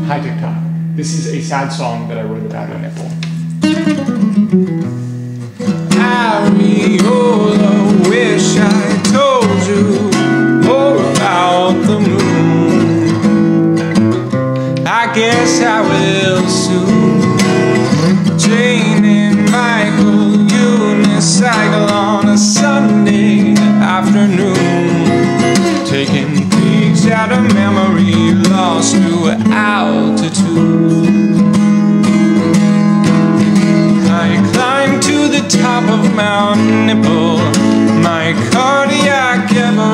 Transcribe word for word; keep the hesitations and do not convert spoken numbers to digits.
Hi TikTok. This is a sad song that I wrote about a nipple. Ariola, wish I told you more about the moon. I guess I will soon. Jane and Michael unicycle on a Sunday afternoon, taking peeks at a memory lost to altitude. I climbed to the top of Mount Nipple, my cardiac ever